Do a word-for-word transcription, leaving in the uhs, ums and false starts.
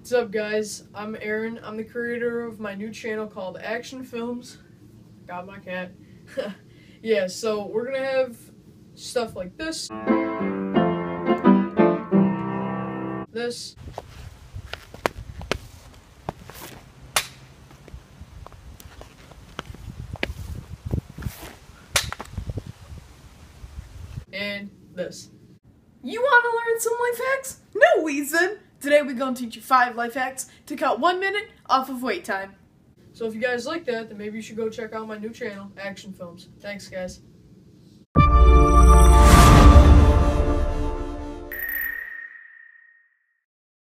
What's up, guys? I'm Aaron. I'm the creator of my new channel called Action Films. Got my cat. Yeah, so we're gonna have stuff like this. This. And this. You want to learn some life hacks? No, Ethan! Today we're going to teach you five life hacks to cut one minute off of wait time. So if you guys like that, then maybe you should go check out my new channel, Action Films. Thanks, guys.